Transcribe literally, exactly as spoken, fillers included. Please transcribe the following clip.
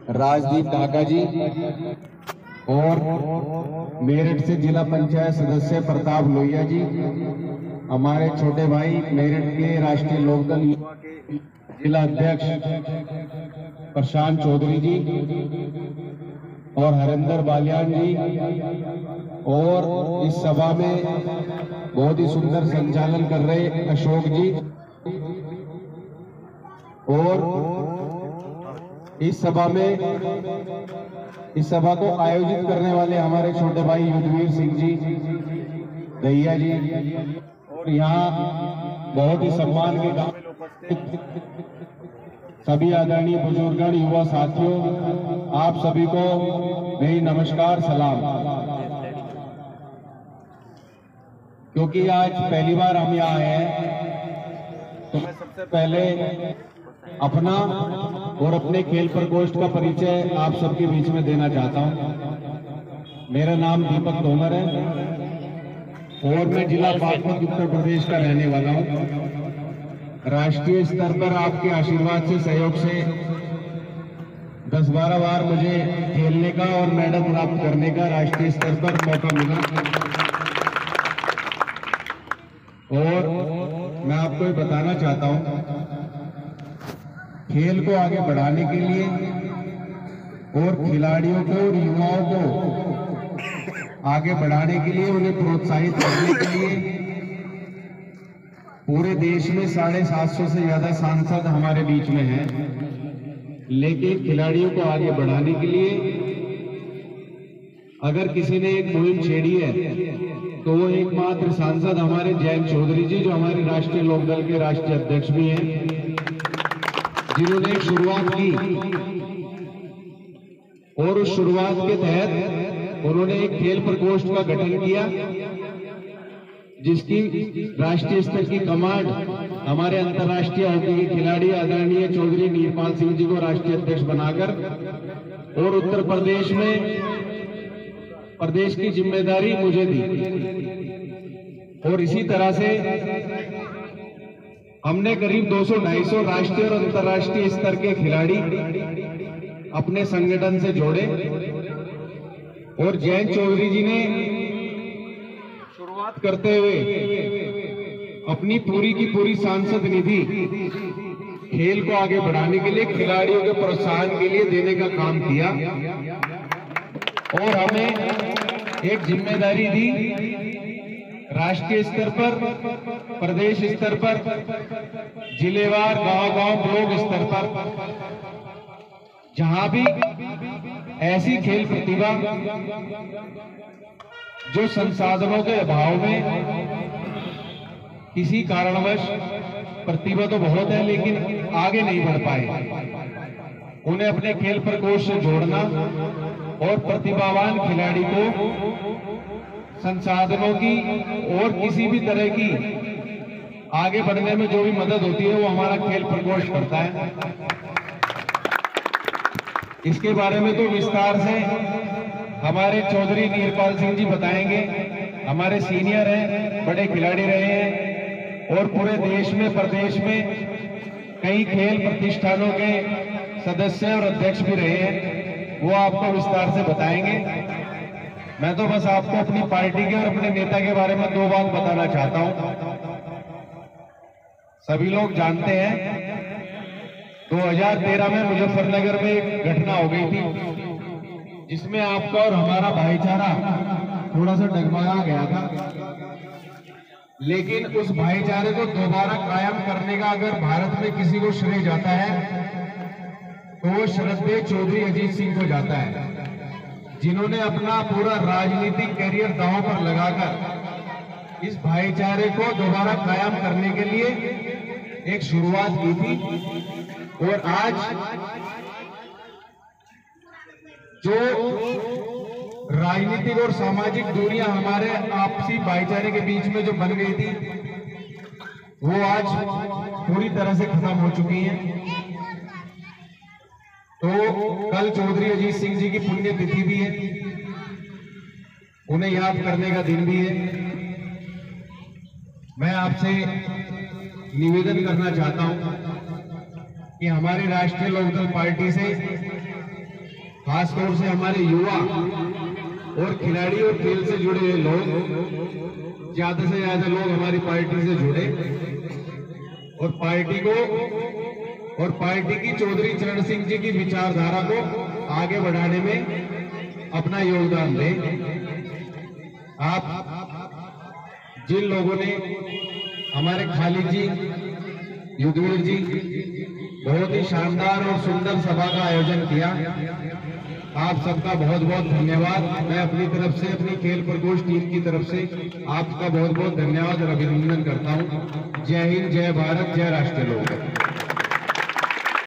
राजदीप ढाका जी और मेरठ से जिला पंचायत सदस्य प्रताप लोहिया जी, हमारे छोटे भाई मेरठ के राष्ट्रीय लोकदल युवा के जिला अध्यक्ष प्रशांत चौधरी जी और हरिंदर बालियान जी, और इस सभा में बहुत ही सुंदर संचालन कर रहे अशोक जी, और इस सभा में इस सभा को आयोजित करने वाले हमारे छोटे भाई युद्धवीर सिंह जी दहिया जी, और यहाँ बहुत ही सम्मान के काम में उपस्थित सभी आदरणीय बुजुर्गण, युवा साथियों, आप सभी को मेरी नमस्कार सलाम। क्योंकि आज पहली बार हम यहाँ आए हैं, तो मैं सबसे पहले अपना और अपने खेल प्रकोष्ठ का परिचय आप सबके बीच में देना चाहता हूं। मेरा नाम दीपक तोमर है और मैं जिला बागपत उत्तर प्रदेश का रहने वाला हूं। राष्ट्रीय स्तर पर आपके आशीर्वाद से, सहयोग से दस बारह बार मुझे खेलने का और मेडल प्राप्त करने का राष्ट्रीय स्तर पर मौका मिला, और मैं आपको ये बताना चाहता हूं, खेल को आगे बढ़ाने के लिए और खिलाड़ियों को और युवाओं को आगे बढ़ाने के लिए, उन्हें प्रोत्साहित करने के लिए पूरे देश में साढ़े सात सौ से ज्यादा सांसद हमारे बीच में हैं। लेकिन खिलाड़ियों को आगे बढ़ाने के लिए अगर किसी ने एक मुहिम छेड़ी है तो वो एकमात्र सांसद हमारे जयंत चौधरी जी, जो हमारे राष्ट्रीय लोकदल के राष्ट्रीय अध्यक्ष भी हैं, जिन्होंने एक शुरुआत की, और उस शुरुआत के तहत उन्होंने एक खेल प्रकोष्ठ का गठन किया, जिसकी राष्ट्रीय स्तर की कमांड हमारे अंतर्राष्ट्रीय हॉकी के खिलाड़ी आदरणीय चौधरी नीरपाल सिंह जी को राष्ट्रीय अध्यक्ष बनाकर, और उत्तर प्रदेश में प्रदेश की जिम्मेदारी मुझे दी। और इसी तरह से हमने करीब दो सौ ढाई सौ राष्ट्रीय और अंतर्राष्ट्रीय स्तर के खिलाड़ी अपने संगठन से जोड़े, और जयंत चौधरी जी ने शुरुआत करते हुए अपनी पूरी की पूरी सांसद निधि खेल को आगे बढ़ाने के लिए, खिलाड़ियों के प्रोत्साहन के लिए देने का काम किया, और हमें एक जिम्मेदारी दी राष्ट्रीय स्तर पर, प्रदेश स्तर पर, जिलेवार, गांव-गांव, ब्लॉक स्तर पर, जहां भी ऐसी खेल प्रतिभा जो संसाधनों के अभाव में किसी कारणवश, प्रतिभा तो बहुत है लेकिन आगे नहीं बढ़ पाए, उन्हें अपने खेल प्रकोष्ठ से जोड़ना और प्रतिभावान खिलाड़ी को संसाधनों की और किसी भी तरह की आगे बढ़ने में जो भी मदद होती है वो हमारा खेल प्रकोष्ठ करता है। इसके बारे में तो विस्तार से हमारे चौधरी नीरपाल सिंह जी बताएंगे। हमारे सीनियर हैं, बड़े खिलाड़ी रहे हैं और पूरे देश में, प्रदेश में कई खेल प्रतिष्ठानों के सदस्य और अध्यक्ष भी रहे हैं, वो आपको विस्तार से बताएंगे। मैं तो बस आपको अपनी पार्टी के और अपने नेता के बारे में दो बात बताना चाहता हूं। सभी लोग जानते हैं दो हज़ार तेरह में मुजफ्फरनगर में एक घटना हो गई थी, जिसमें आपका और हमारा भाईचारा थोड़ा सा डगमगा गया था, लेकिन उस भाईचारे को दोबारा कायम करने का अगर भारत में किसी को श्रेय जाता है तो वो श्रद्धेय चौधरी अजीत सिंह को जाता है, जिन्होंने अपना पूरा राजनीतिक कैरियर दांव पर लगाकर इस भाईचारे को दोबारा कायम करने के लिए एक शुरुआत की थी। और आज जो राजनीतिक और सामाजिक दूरियां हमारे आपसी भाईचारे के बीच में जो बन गई थी, वो आज पूरी तरह से खत्म हो चुकी हैं। तो कल चौधरी अजीत सिंह जी की पुण्यतिथि भी है, उन्हें याद करने का दिन भी है। मैं आपसे निवेदन करना चाहता हूं कि हमारी राष्ट्रीय लोकदल पार्टी से खासतौर से हमारे युवा और खिलाड़ी और खेल से जुड़े हुए लोग, ज्यादा से ज्यादा लोग हमारी पार्टी से जुड़े और पार्टी को और पार्टी की चौधरी चरण सिंह जी की विचारधारा को आगे बढ़ाने में अपना योगदान दें। आप जिन लोगों ने हमारे खालिद जी, युद्धवीर जी बहुत ही शानदार और सुंदर सभा का आयोजन किया, आप सबका बहुत बहुत धन्यवाद। मैं अपनी तरफ से, अपनी खेल प्रकोष्ठ टीम की तरफ से आपका बहुत बहुत धन्यवाद और अभिनंदन करता हूं। जय हिंद, जय भारत, जय राष्ट्रीय लोक।